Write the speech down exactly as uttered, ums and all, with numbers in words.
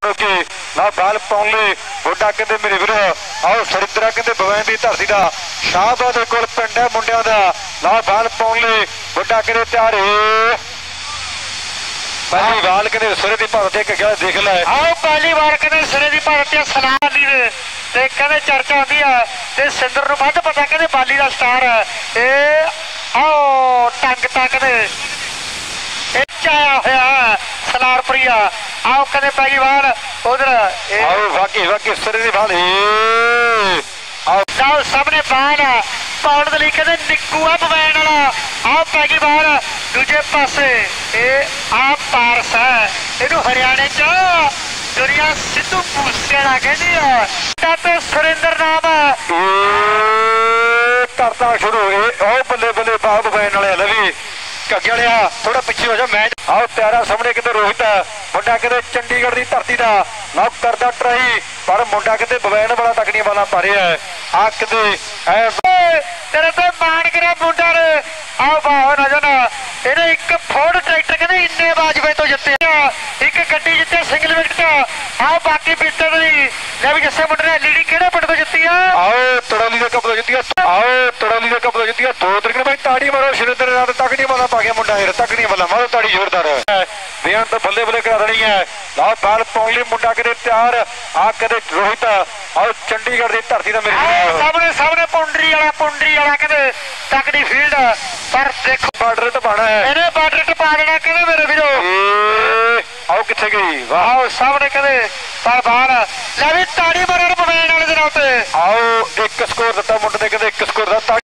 के ना बाल पाउन ले बुढ़ा कहते मेरे वीर आओ सरिंदरा कहते बवैन की धरती का शाहबाद दे कोल पिंड है मुंडिया का ना बाल पाउन ले बुढ़ा कहते तैयार पहली बाल कहते सिरे की भारत एक गया देख लै आओ पहली बार कहते सिरे की भारत सलाह दी ते कहते चर्चा आती है ते सिंदर नूं वध पता कहते बाली का स्टार है ए आओ टंग तक दे आया होया सलारपुरिया आओ कहते पहली बार उधर आओ बाकी बाकी सिरे की बाल आओ सामने बाल पाउण दे लई कहते निक्कू आ बवैन वाला आओ पहली बार दूजे पासे ए आ पारस है इनू हरियाणे च दुनिया सिद्धू मूसेवाला कहती है तो सुरिंदर नाम करता शुरू ओ बल्ले बल्ले बाब बवैन वाले लवी कग्गे लिया थोड़ा पिछे हो जा मैच आओ प्यारा सामने कहते रोहित मुंडा कहते चंडीगढ़ की धरती का लॉक करता ट्राई पर मुंडा कहते बवैन वाला तकनी वाला पा रहा है आ कहते तेरे तो मान गिरा मुंडा ने आओ बाहो नजर इन्हें एक फोर्ड ट्रैक्टर कहते इन्ने बाजवे तो जिते एक गड्डी जिते सिंगल विकेट आओ बाकी पिस्टन भी जैसे मुंडे ने एलईडी केड़े पिंड तो जिती है आओ तड़ौली का कप तो जिती है आओ तड़ौली का कप तो जिती है दो तरीके भाई ताड़ी मारो सुरिंदर नाल तकनी वाला पा गया मुंडा फिर तकनी वाला मारो ताड़ी जोरदार बेन तो बल्ले बल्ले करा देनी है लाओ बाल पाउन लई मुंडा कहते तैयार आ कहते रोहित और चंडीगढ़ की धरती का मेरे सामने सामने पुंडरी वाला पुंडरी वाला कहते तकनी फील्ड पर देखो बार्डर टपाना है इन्हें बार्डर टपा देना कहते मेरे वीरो आओ किथे गई वाह सामने कहते पर बाहर ले भी ताड़ी मारन बवैन वाले दे नाल ते आओ एक स्कोर दिता मुंडे ने कहते एक स्कोर दा